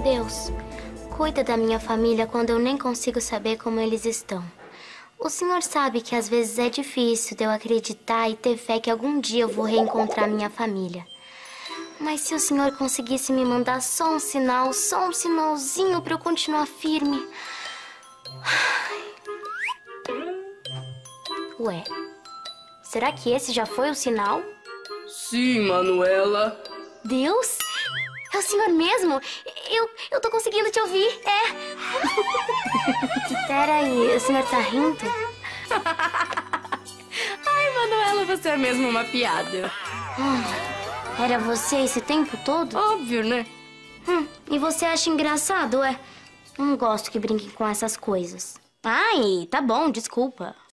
Deus, cuida da minha família quando eu nem consigo saber como eles estão. O senhor sabe que às vezes é difícil de eu acreditar e ter fé que algum dia eu vou reencontrar minha família. Mas se o senhor conseguisse me mandar só um sinal, só um sinalzinho pra eu continuar firme... Ué, será que esse já foi o sinal? Sim, Manuela. Deus? É o senhor mesmo? Eu tô conseguindo te ouvir, é. Peraí, o senhor tá rindo? Ai, Manuela, você é mesmo uma piada. Era você esse tempo todo? Óbvio, né? E você acha engraçado, é? Não gosto que brinquem com essas coisas. Ai, tá bom, desculpa.